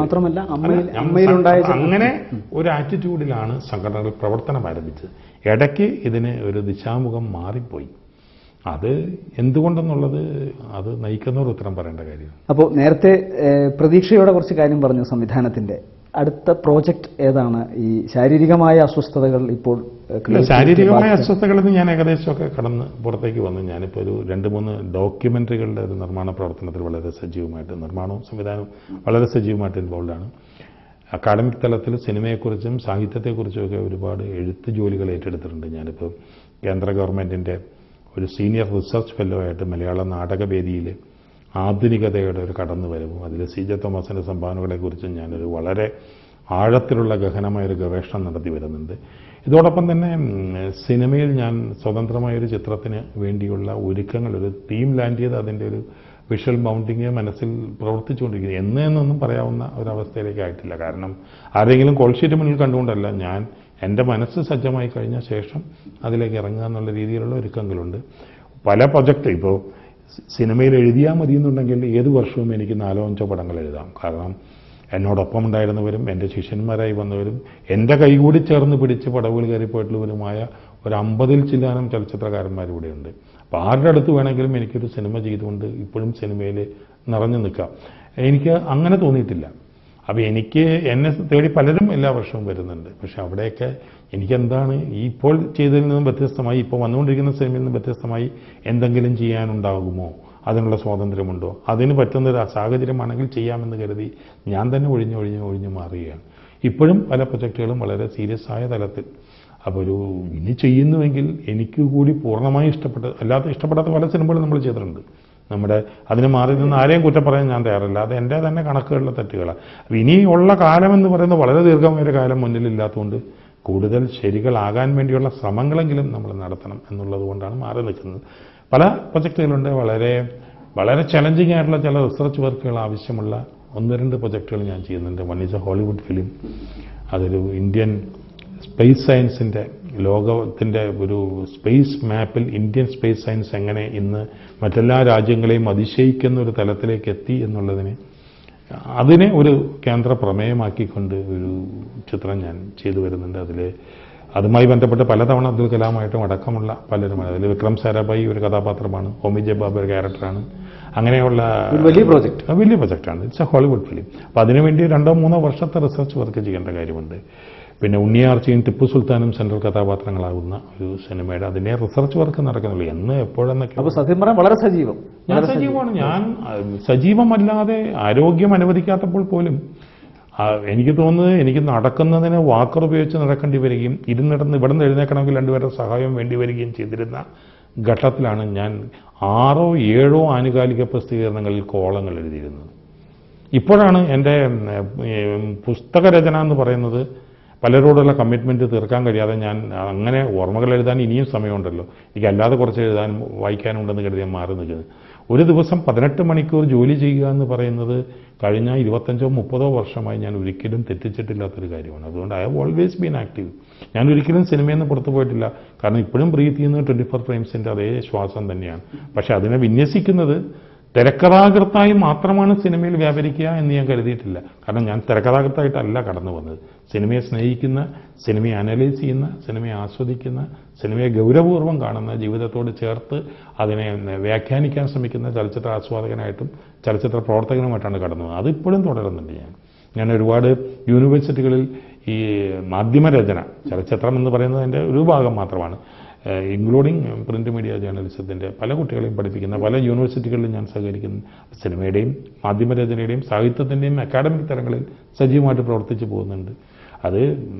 അങ്ങനെ ഒരു ആറ്റിറ്റ്യൂഡിലാണ് സംഘടനകൾ പ്രവർത്തനം ആരംഭിച്ചത്. ഇടയ്ക്ക് ഇതിന് ഒരു ദിശാമുഖം മാറിപ്പോയി. അത് എന്തുകൊണ്ടെന്നുള്ളത് അത് നയിക്കുന്നവർ ഉത്തരം പറയേണ്ട കാര്യം. അപ്പോൾ നേരത്തെ പ്രതീക്ഷയോടെ കുറച്ച് കാര്യം പറഞ്ഞു സംവിധാനത്തിന്റെ. അടുത്ത പ്രോജക്റ്റ് ഏതാണ്? ഈ ശാരീരികമായ അസ്വസ്ഥതകൾ ഇപ്പോൾ ശാരീരികമായ അസ്വസ്ഥതകളിൽ ഞാൻ ഏകദേശമൊക്കെ കടന്ന് പുറത്തേക്ക് വന്നു. ഞാനിപ്പോൾ ഒരു രണ്ട് മൂന്ന് ഡോക്യുമെൻ്ററികളുടെ ഒരു നിർമ്മാണ പ്രവർത്തനത്തിൽ വളരെ സജീവമായിട്ട്, നിർമ്മാണവും സംവിധാനവും വളരെ സജീവമായിട്ട് ഇൻവോൾവാണ്. അക്കാഡമിക് തലത്തിൽ സിനിമയെക്കുറിച്ചും സാഹിത്യത്തെക്കുറിച്ചുമൊക്കെ ഒരുപാട് എഴുത്ത് ജോലികൾ ഏറ്റെടുത്തിട്ടുണ്ട്. ഞാനിപ്പോൾ കേന്ദ്ര ഗവൺമെൻറ്റിൻ്റെ ഒരു സീനിയർ റിസർച്ച് ഫെല്ലോ ആയിട്ട് മലയാള നാടകവേദിയിൽ ആധുനികതയുടെ ഒരു കടന്നുവരവും അതിൽ സി ജെ തോമസിൻ്റെ സംഭാവനകളെക്കുറിച്ചും ഞാനൊരു വളരെ ആഴത്തിലുള്ള ഗഹനമായൊരു ഗവേഷണം നടത്തി വരുന്നുണ്ട്. ഇതോടൊപ്പം തന്നെ സിനിമയിൽ ഞാൻ സ്വതന്ത്രമായൊരു ചിത്രത്തിന് വേണ്ടിയുള്ള ഒരുക്കങ്ങൾ, ഒരു തീം ലാൻഡ് ചെയ്ത് അതിൻ്റെ ഒരു വിഷ്വൽ മൗണ്ടിങ് മനസ്സിൽ പ്രവർത്തിച്ചുകൊണ്ടിരിക്കുന്നത്. എന്ന് എന്നൊന്നും പറയാവുന്ന ഒരവസ്ഥയിലേക്ക് ആയിട്ടില്ല. കാരണം ആരെങ്കിലും കോൾഷീറ്റ് മുന്നിൽ കണ്ടുകൊണ്ടല്ല, ഞാൻ എൻ്റെ മനസ്സ് സജ്ജമായി കഴിഞ്ഞ ശേഷം അതിലേക്ക് ഇറങ്ങുക എന്നുള്ള രീതിയിലുള്ള ഒരുക്കങ്ങളുണ്ട്. പല പ്രൊജക്റ്റ് ഇപ്പോൾ സിനിമയിൽ എഴുതിയാൽ മതി എന്നുണ്ടെങ്കിൽ ഏത് വർഷവും എനിക്ക് നാലോ അഞ്ചോ പടങ്ങൾ എഴുതാം. കാരണം എന്നോടൊപ്പം ഉണ്ടായിരുന്നവരും എൻ്റെ ശിഷ്യന്മാരായി വന്നവരും എൻ്റെ കൈകൂടി ചേർന്ന് പിടിച്ച് പടവുകൾ കയറിപ്പോയിട്ടുള്ളവരുമായ ഒരു അമ്പതിൽ ചില്ലാനം ചലച്ചിത്രകാരന്മാരിവിടെയുണ്ട്. അപ്പോൾ ആരുടെ അടുത്ത് വേണമെങ്കിലും എനിക്കൊരു സിനിമ ചെയ്തുകൊണ്ട് ഇപ്പോഴും സിനിമയിൽ നിറഞ്ഞു നിൽക്കാം. എനിക്ക് അങ്ങനെ തോന്നിയിട്ടില്ല. അപ്പോൾ എനിക്ക് എന്നെ തേടി പലരും എല്ലാ വർഷവും വരുന്നുണ്ട്. പക്ഷെ അവിടെയൊക്കെ എനിക്കെന്താണ് ഈ ഇപ്പോൾ ചെയ്തതിൽ നിന്നും വ്യത്യസ്തമായി, ഇപ്പോൾ വന്നുകൊണ്ടിരിക്കുന്ന സിനിമയിൽ നിന്നും വ്യത്യസ്തമായി എന്തെങ്കിലും ചെയ്യാനുണ്ടാകുമോ, അതിനുള്ള സ്വാതന്ത്ര്യമുണ്ടോ, അതിന് പറ്റുന്നൊരു സാഹചര്യമാണെങ്കിൽ ചെയ്യാമെന്ന് കരുതി ഞാൻ തന്നെ ഒഴിഞ്ഞ് ഒഴിഞ്ഞ് ഒഴിഞ്ഞ് മാറുകയാണ്. ഇപ്പോഴും പല പ്രൊജക്റ്റുകളും വളരെ സീരിയസ് ആയ തലത്തിൽ. അപ്പോൾ ഒരു ഇനി ചെയ്യുന്നുവെങ്കിൽ എനിക്ക് കൂടി പൂർണ്ണമായി ഇഷ്ടപ്പെട്ട, അല്ലാത്ത ഇഷ്ടപ്പെടാത്ത പല സിനിമകളും നമ്മൾ ചെയ്തിട്ടുണ്ട്. നമ്മുടെ അതിന് മാറി നിന്ന് ആരെയും കുറ്റം പറയാൻ ഞാൻ തയ്യാറില്ല. അത് എൻ്റെ തന്നെ കണക്കുകളിലെ തെറ്റുകളാണ്. ഇനിയുള്ള കാലം എന്ന് പറയുന്നത് വളരെ ദീർഘമായ കാലം മുന്നിലില്ലാത്തതുകൊണ്ട് കൂടുതൽ ശരികളാകാൻ വേണ്ടിയുള്ള ശ്രമങ്ങളെങ്കിലും നമ്മൾ നടത്തണം എന്നുള്ളത് കൊണ്ടാണ് മാറി നിൽക്കുന്നത്. പല പ്രൊജക്റ്റുകളുണ്ട്, വളരെ വളരെ ചലഞ്ചിങ് ആയിട്ടുള്ള ചില റിസർച്ച് വർക്കുകൾ ആവശ്യമുള്ള ഒന്ന് രണ്ട് പ്രൊജക്റ്റുകൾ ഞാൻ ചെയ്യുന്നുണ്ട്. One is a Hollywood film. അതൊരു ഇന്ത്യൻ സ്പേസ് സയൻസിൻ്റെ, ലോകത്തിൻ്റെ ഒരു സ്പേസ് മാപ്പിൽ ഇന്ത്യൻ സ്പേസ് സയൻസ് എങ്ങനെ ഇന്ന് മറ്റെല്ലാ രാജ്യങ്ങളെയും അതിശയിക്കുന്ന ഒരു തലത്തിലേക്ക് എത്തി എന്നുള്ളതിന് അതിനെ ഒരു കേന്ദ്ര പ്രമേയമാക്കിക്കൊണ്ട് ഒരു ചിത്രം ഞാൻ ചെയ്തു വരുന്നുണ്ട്. അതിൽ അതുമായി ബന്ധപ്പെട്ട് പലതവണ അബ്ദുൽ കലാമായിട്ടും അടക്കമുള്ള പലരും, അതിൽ വിക്രം സാരാഭായി ഒരു കഥാപാത്രമാണ്, ഹോമി ജെ ബാബു ഒരു ക്യാരക്ടറാണ്. അങ്ങനെയുള്ള വലിയ പ്രോജക്റ്റ് വലിയ പ്രൊജക്റ്റാണ്. It's a Hollywood film. അപ്പോൾ അതിനുവേണ്ടി രണ്ടോ മൂന്നോ വർഷത്തെ റിസർച്ച് വർക്ക് ചെയ്യേണ്ട കാര്യമുണ്ട്. പിന്നെ ഉണ്ണിയാർച്ചയും ടിപ്പു സുൽത്താനും സെൻട്രൽ കഥാപാത്രങ്ങളാകുന്ന ഒരു സിനിമയുടെ അതിനെ റിസർച്ച് വർക്ക് നടക്കുന്നുള്ളൂ. എന്ന് എപ്പോഴെന്നൊക്കെ. അപ്പോൾ സത്യം പറയാൻ വളരെ സജീവം. ഞാൻ സജീവമാണ്. ഞാൻ സജീവമല്ലാതെ ആരോഗ്യം അനുവദിക്കാത്തപ്പോൾ പോലും എനിക്ക് തോന്നുന്നത് എനിക്ക് നടക്കുന്നതിന് വാക്കർ ഉപയോഗിച്ച് നടക്കേണ്ടി വരികയും ഇരുന്നിടന്ന് ഇവിടെ നിന്ന് എഴുന്നേക്കണമെങ്കിൽ രണ്ടുപേരുടെ സഹായം വേണ്ടി വരികയും ചെയ്തിരുന്ന ഘട്ടത്തിലാണ് ഞാൻ ആറോ ഏഴോ ആനുകാലിക പ്രസിദ്ധീകരണങ്ങളിൽ കോളങ്ങൾ എഴുതിയിരുന്നത്. ഇപ്പോഴാണ് എൻ്റെ പുസ്തകരചന എന്ന് പറയുന്നത് പലരോടുള്ള കമ്മിറ്റ്മെൻറ്റ് തീർക്കാൻ കഴിയാതെ ഞാൻ അങ്ങനെ ഓർമ്മകൾ എഴുതാൻ ഇനിയും സമയമുണ്ടല്ലോ, എനിക്ക് അല്ലാതെ കുറച്ച് എഴുതാനും വായിക്കാനുണ്ടെന്ന് കരുതി ഞാൻ മാറി നിൽക്കുന്നത്. ഒരു ദിവസം പതിനെട്ട് മണിക്കൂർ ജോലി ചെയ്യുക എന്ന് പറയുന്നത് കഴിഞ്ഞ ഇരുപത്തഞ്ചോ മുപ്പതോ വർഷമായി ഞാൻ ഒരിക്കലും തെറ്റിച്ചിട്ടില്ലാത്തൊരു കാര്യമാണ്. അതുകൊണ്ട് I have always been active. ഞാൻ ഒരിക്കലും സിനിമയിൽ നിന്ന് പുറത്തു പോയിട്ടില്ല. കാരണം ഇപ്പോഴും ബ്രീത്ത് ചെയ്യുന്നത് ട്വൻറ്റി ഫോർ ഫ്രെയിംസിൻ്റെ അതേ ശ്വാസം തന്നെയാണ്. പക്ഷെ അതിനെ വിന്യസിക്കുന്നത് തിരക്കഥാകൃത്തായി മാത്രമാണ് സിനിമയിൽ വ്യാപരിക്കുക എന്ന് ഞാൻ കരുതിയിട്ടില്ല. കാരണം ഞാൻ തിരക്കഥാകൃത്തായിട്ടല്ല കടന്നു വന്നത്. സിനിമയെ സ്നേഹിക്കുന്ന, സിനിമയെ അനലൈസ് ചെയ്യുന്ന, സിനിമയെ ആസ്വദിക്കുന്ന, സിനിമയെ ഗൗരവപൂർവ്വം കാണുന്ന, ജീവിതത്തോട് ചേർത്ത് അതിനെ വ്യാഖ്യാനിക്കാൻ ശ്രമിക്കുന്ന ചലച്ചിത്ര ആസ്വാദകനായിട്ടും ചലച്ചിത്ര പ്രവർത്തകനുമായിട്ടാണ് കടന്നു വന്നത്. അതിപ്പോഴും തുടരുന്നുണ്ട്. ഞാൻ ഞാൻ ഒരുപാട് യൂണിവേഴ്സിറ്റികളിൽ ഈ മാധ്യമരചന, ചലച്ചിത്രം എന്ന് പറയുന്നത് എൻ്റെ ഒരു ഭാഗം മാത്രമാണ്, ഇൻക്ലൂഡിങ് പ്രിന്റ് മീഡിയ ജേർണലിസത്തിൻ്റെ പല കുട്ടികളെയും പഠിപ്പിക്കുന്ന പല യൂണിവേഴ്സിറ്റികളിലും ഞാൻ സഹകരിക്കുന്നു. സിനിമയുടെയും മാധ്യമരചനയുടെയും സാഹിത്യത്തിൻ്റെയും അക്കാഡമിക് തലങ്ങളിൽ സജീവമായിട്ട് പ്രവർത്തിച്ചു പോകുന്നുണ്ട്. അത്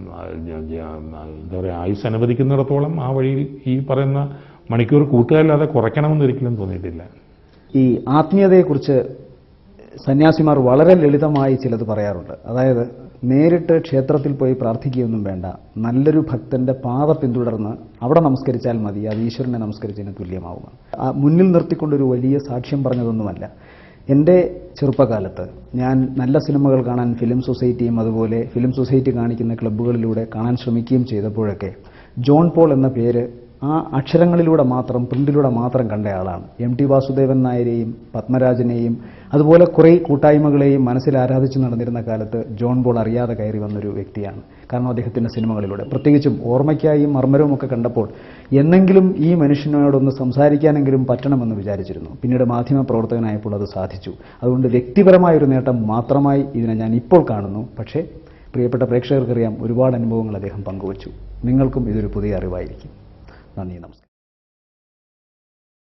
എന്താ പറയുക, ആയുസ് അനുവദിക്കുന്നിടത്തോളം ആ വഴിയിൽ ഈ പറയുന്ന മണിക്കൂർ കൂട്ടുകയല്ലാതെ കുറയ്ക്കണമെന്ന് ഒരിക്കലും തോന്നിയിട്ടില്ല. ഈ ആത്മീയതയെക്കുറിച്ച് സന്യാസിമാർ വളരെ ലളിതമായി ചിലത് പറയാറുണ്ട്. അതായത് നേരിട്ട് ക്ഷേത്രത്തിൽ പോയി പ്രാർത്ഥിക്കുകയൊന്നും വേണ്ട, നല്ലൊരു ഭക്തന്റെ പാത പിന്തുടർന്ന് അവിടെ നമസ്കരിച്ചാൽ മതി, അത് ഈശ്വരനെ നമസ്കരിച്ചതിന് തുല്യമാവുക. മുന്നിൽ നിർത്തിക്കൊണ്ടൊരു വലിയ സാക്ഷ്യം പറഞ്ഞതൊന്നുമല്ല. എൻ്റെ ചെറുപ്പകാലത്ത് ഞാൻ നല്ല സിനിമകൾ കാണാൻ ഫിലിം സൊസൈറ്റിയും അതുപോലെ ഫിലിം സൊസൈറ്റി കാണിക്കുന്ന ക്ലബ്ബുകളിലൂടെ കാണാൻ ശ്രമിക്കുകയും ചെയ്തപ്പോഴൊക്കെ ജോൺ പോൾ എന്ന പേര് ആ അക്ഷരങ്ങളിലൂടെ മാത്രം, പ്രിന്റിലൂടെ മാത്രം കണ്ടയാളാണ്. എം ടി വാസുദേവൻ നായരെയും പത്മരാജനെയും അതുപോലെ കുറേ കൂട്ടായ്മകളെയും മനസ്സിൽ ആരാധിച്ച് നടന്നിരുന്ന കാലത്ത് ജോൺ പോൾ അറിയാതെ കയറി വന്നൊരു വ്യക്തിയാണ്. കാരണം അദ്ദേഹത്തിൻ്റെ സിനിമകളിലൂടെ, പ്രത്യേകിച്ചും ഓർമ്മയ്ക്കായും മർമ്മരവും ഒക്കെ കണ്ടപ്പോൾ എന്നെങ്കിലും ഈ മനുഷ്യനോടൊന്ന് സംസാരിക്കാനെങ്കിലും പറ്റണമെന്ന് വിചാരിച്ചിരുന്നു. പിന്നീട് മാധ്യമ പ്രവർത്തകനായപ്പോൾ അത് സാധിച്ചു. അതുകൊണ്ട് വ്യക്തിപരമായൊരു നേട്ടം മാത്രമായി ഇതിനെ ഞാൻ ഇപ്പോൾ കാണുന്നു. പക്ഷേ പ്രിയപ്പെട്ട പ്രേക്ഷകർക്കറിയാം, ഒരുപാട് അനുഭവങ്ങൾ അദ്ദേഹം പങ്കുവച്ചു. നിങ്ങൾക്കും ഇതൊരു പുതിയ അറിവായിരിക്കും. നന്ദി, നമസ്കാരം.